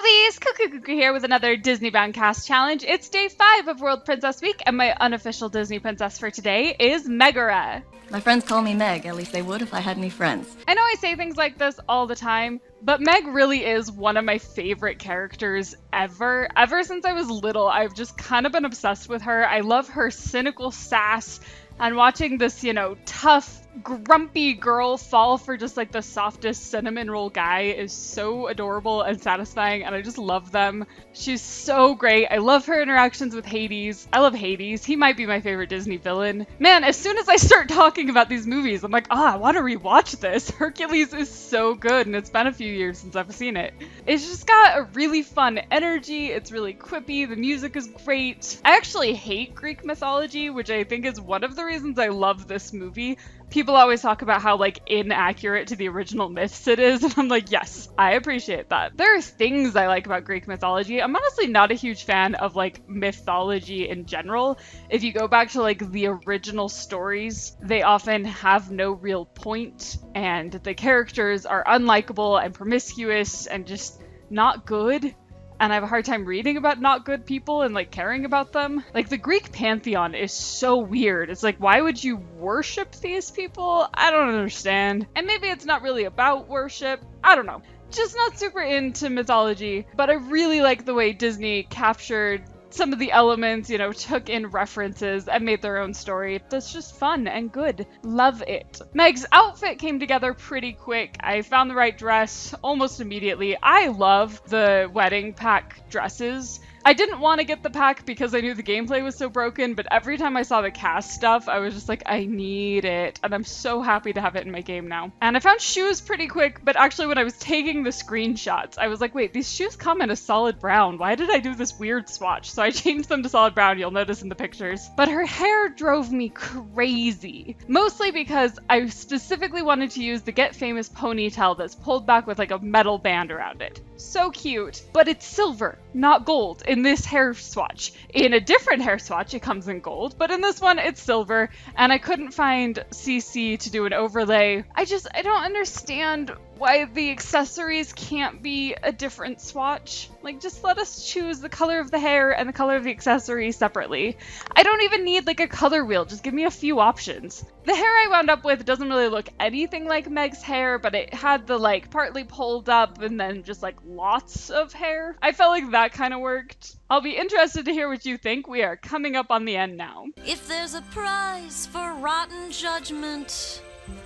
Lovelies! Cuckoo here with another Disney Bound Cast Challenge. It's day 5 of World Princess Week, and my unofficial Disney princess for today is Megara. My friends call me Meg, at least they would if I had any friends. I know I say things like this all the time, but Meg really is one of my favorite characters ever. Ever since I was little, I've just kind of been obsessed with her. I love her cynical sass, and watching this, tough, grumpy girl fall for just like the softest cinnamon roll guy is so adorable and satisfying, and I just love them. She's so great. I love her interactions with Hades. I love Hades. He might be my favorite Disney villain. Man, as soon as I start talking about these movies, I'm like, I want to rewatch this. Hercules is so good, and it's been a few years since I've seen it. It's just got a really fun energy. It's really quippy. The music is great. I actually hate Greek mythology, which I think is one of the reasons I love this movie. People always talk about how, inaccurate to the original myths it is, and I'm like, yes, I appreciate that. There are things I like about Greek mythology. I'm honestly not a huge fan of, mythology in general. If you go back to, the original stories, they often have no real point, and the characters are unlikable and promiscuous and just not good. And I have a hard time reading about not good people and caring about them. The Greek pantheon is so weird. It's why would you worship these people? I don't understand. And maybe it's not really about worship. I don't know. Just not super into mythology, but I really like the way Disney captured some of the elements, took in references and made their own story. That's just fun and good. Love it. Meg's outfit came together pretty quick. I found the right dress almost immediately. I love the wedding pack dresses. I didn't want to get the pack because I knew the gameplay was so broken, but every time I saw the cast stuff, I was just like, I need it. And I'm so happy to have it in my game now. And I found shoes pretty quick, but actually when I was taking the screenshots, I was like, wait, these shoes come in a solid brown. Why did I do this weird swatch? So I changed them to solid brown, you'll notice in the pictures. But her hair drove me crazy. Mostly because I specifically wanted to use the Get Famous ponytail that's pulled back with a metal band around it. So cute, but it's silver, not gold. In this hair swatch. In a different hair swatch, it comes in gold, but in this one, it's silver, and I couldn't find CC to do an overlay. I don't understand why the accessories can't be a different swatch. Just let us choose the color of the hair and the color of the accessory separately. I don't even need a color wheel, just give me a few options. The hair I wound up with doesn't really look anything like Meg's hair, but it had the partly pulled up and then just lots of hair. I felt like that kind of worked. I'll be interested to hear what you think. We are coming up on the end now. If there's a prize for rotten judgment,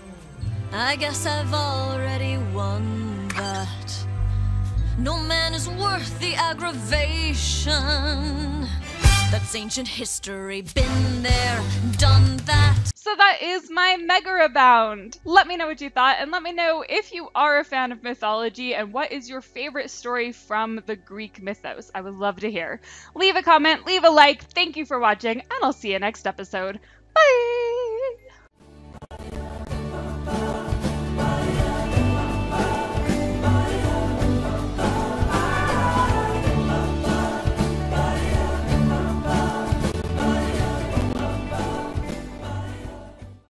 I guess I've already won that. No man is worth the aggravation. That's ancient history, been there, done that. So that is my Megara Bound. Let me know what you thought, and let me know if you are a fan of mythology and what is your favorite story from the Greek mythos. I would love to hear. Leave a comment, leave a like. Thank you for watching, and I'll see you next episode.